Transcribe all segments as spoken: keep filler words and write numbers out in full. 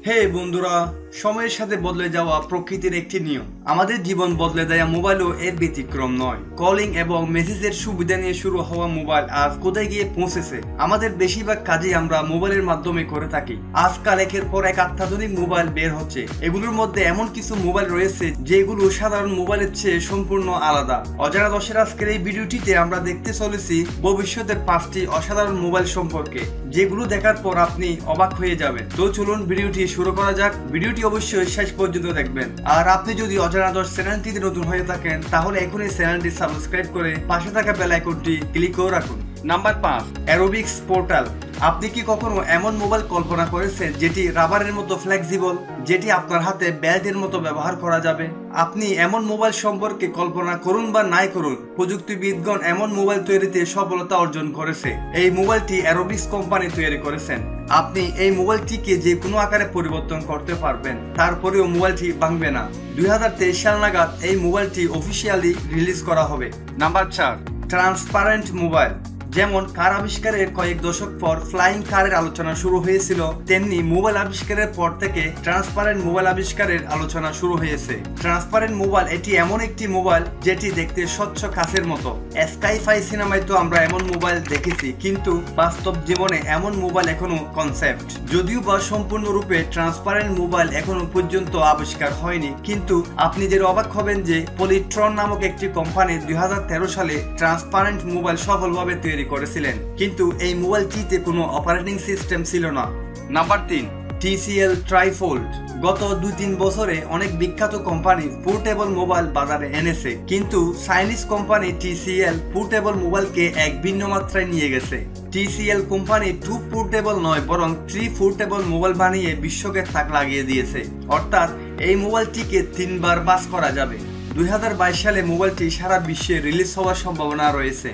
হে বন্ধুরা, সময়ের সাথে বদলে যাওয়া প্রকৃতির একটি নিয়ম। আমাদের জীবন বদলে দেয়া মোবাইলও এর ব্যতিক্রম নয়। কলিং এবং মেসেজের সুবিধা নিয়ে শুরু হওয়া মোবাইল আজ কোথায় গিয়ে পৌঁছেছে? আমাদের বেশিরভাগ কাজই আমরা মোবাইলের মাধ্যমে করে থাকি। আজকাল একের পর এক অত্যাধুনিক মোবাইল বের হচ্ছে। এগুলোর মধ্যে এমন কিছু মোবাইল রয়েছে যেগুলো সাধারণ মোবাইলের চেয়ে সম্পূর্ণ আলাদা। অজানা দশের আজকের এই ভিডিওটিতে আমরা দেখতে চলেছি ভবিষ্যতের পাঁচটি অসাধারণ মোবাইল সম্পর্কে, যেগুলো দেখার পর আপনি অবাক হয়ে যাবেন। তো চলুন ভিডিওটি শুরু করা যাক। ভিডিওটি অবশ্যই শেষ পর্যন্ত দেখবেন। আর আপনি যদি অজানা দশ চ্যানেলটিতে নতুন হয়ে থাকেন তাহলে এখনই চ্যানেলটি সাবস্ক্রাইব করে পাশে থাকা বেল আইকনটি ক্লিক করে রাখুন। নাম্বার পাঁচ, অ্যারোবিক্স পোর্টাল। আপনি কি কখনো এমন মোবাইল কল্পনা করেছেন যেটি রাবারের মতো ফ্লেক্সিবল, যেটি আপনার হাতে বেল্টের মতো ব্যবহার করা যাবে? আপনি এমন মোবাইল সম্পর্কে কল্পনা করুন বা নাই করুন, প্রযুক্তিবিদগণ এমন মোবাইল তৈরিতে সফলতা অর্জন করেছে। এই মোবাইলটি অ্যারোবিক্স কোম্পানি তৈরি করেছেন। আপনি এই মোবাইলটিকে যে কোনো আকারে পরিবর্তন করতে পারবেন, তারপরেও মোবাইলটি ভাঙবে না। দুই হাজার তেইশ সাল নাগাদ এই মোবাইলটি অফিসিয়ালি রিলিজ করা হবে। নাম্বার চার, ট্রান্সপারেন্ট মোবাইল। যেমন কার আবিষ্কারের কয়েক দশক পর ফ্লাইং কারের আলোচনা শুরু হয়েছিল, তেমনি মোবাইল আবিষ্কারের পর থেকে ট্রান্সপারেন্ট মোবাইল আবিষ্কারের আলোচনা শুরু হয়েছে। ট্রান্সপারেন্ট মোবাইল এটি এমন একটি মোবাইল যেটি দেখতে স্বচ্ছ কাচের মতো। স্কাইফাই সিনেমায় তো আমরা এমন মোবাইল দেখেছি, কিন্তু বাস্তব জীবনে এমন মোবাইল এখনো কনসেপ্ট। যদিও বা সম্পূর্ণরূপে ট্রান্সপারেন্ট মোবাইল এখনো পর্যন্ত আবিষ্কার হয়নি, কিন্তু আপনি যে অবাক হবেন যে পলিট্রন নামক একটি কোম্পানি দুই হাজার তেরো সালে ট্রান্সপারেন্ট মোবাইল সফলভাবে তৈরি করেছিলেন, কিন্তু এই মোবাইলটিতে কোনো অপারেটিং সিস্টেম ছিল না। নাম্বার তিন, টিসিএল ট্রাইফোল্ড। গত দুই তিন বছরে অনেক বিখ্যাত কোম্পানি পোর্টেবল মোবাইল বাজারে এনেছে, কিন্তু চাইনিজ কোম্পানি টিসিএল পোর্টেবল মোবাইলকে এক ভিন্ন মাত্রায় নিয়ে গেছে। টিসিএল কোম্পানি টু পোর্টেবল নয়, বরং থ্রি পোর্টেবল মোবাইল বানিয়ে বিশ্বকে তাক লাগিয়ে দিয়েছে। অর্থাৎ এই মোবাইলটিকে তিনবার বাস করা যাবে। দুই হাজার বাইশ সালে মোবাইলটি সারা বিশ্বে রিলিজ হওয়ার সম্ভাবনা রয়েছে।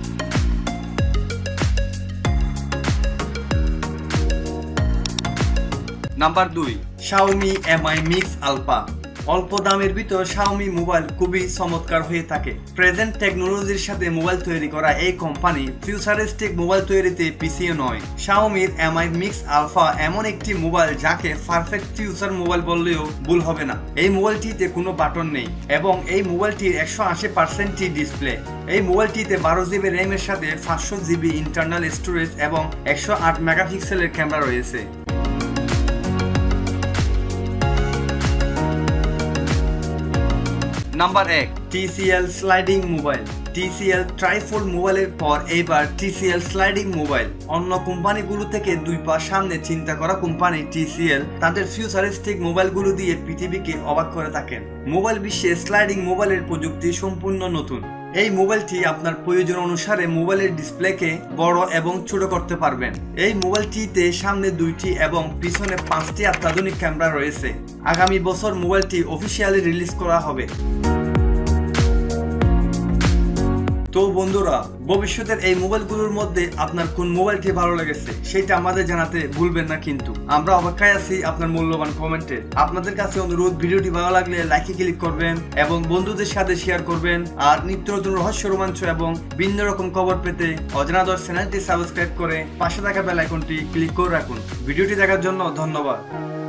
নাম্বার দুই, শাওমি এমআই মিক্স আলফা। অল্প দামের ভিতর শাওমি মোবাইল খুবই চমৎকার হয়ে থাকে। প্রেজেন্ট টেকনোলজির সাথে মোবাইল তৈরি করা এই কোম্পানি ফিউচারিস্টিক মোবাইল তৈরিতে পিছিয়ে নয়। শাওমির এমআই মিক্স আলফা এমন একটি মোবাইল যাকে পারফেক্ট ফিউচার মোবাইল বললেও ভুল হবে না। এই মোবাইলটিতে কোনো বাটন নেই এবং এই মোবাইলটির একশো আশি পার্সেন্টই ডিসপ্লে। এই মোবাইলটিতে বারো জিবি র্যাম এর সাথে পাঁচশো জিবি ইন্টারনাল স্টোরেজ এবং একশো আট মেগাপিক্সেলের ক্যামেরা রয়েছে। নাম্বার এক, TCL sliding mobile. TCL trifold মোবাইলের পর এবার টিসিএল স্লাইডিং মোবাইল। অন্য কোম্পানিগুলো থেকে দুই পা সামনে চিন্তা করা কোম্পানি টিসিএল তাদের ফিউচারিস্টিক মোবাইলগুলো দিয়ে পৃথিবীকে অবাক করে থাকেন। মোবাইল বিশ্বে স্লাইডিং মোবাইলের প্রযুক্তি সম্পূর্ণ নতুন। এই মোবাইলটি আপনার প্রয়োজন অনুসারে মোবাইলের ডিসপ্লেকে বড় এবং ছোট করতে পারবেন। এই মোবাইলটিতে সামনে দুইটি এবং পিছনে পাঁচটি অত্যাধুনিক ক্যামেরা রয়েছে। আগামী বছর মোবাইলটি অফিসিয়ালি রিলিজ করা হবে। তো বন্ধুরা, ভবিষ্যতের এই মোবাইলগুলোর মধ্যে আপনার কোন মোবাইলটি ভালো লেগেছে সেটা আমাদের জানাতে ভুলবেন না, কিন্তু আমরা অপেক্ষায় আছি আপনার মূল্যবান কমেন্টে। আপনাদের কাছে অনুরোধ, ভিডিওটি ভালো লাগলে লাইকে ক্লিক করবেন এবং বন্ধুদের সাথে শেয়ার করবেন। আর নিত্য নতুন রহস্য, রোমাঞ্চ এবং ভিন্ন রকম খবর পেতে অজানা দশ চ্যানেলটি সাবস্ক্রাইব করে পাশে থাকা বেল আইকনটি ক্লিক করে রাখুন। ভিডিওটি দেখার জন্য ধন্যবাদ।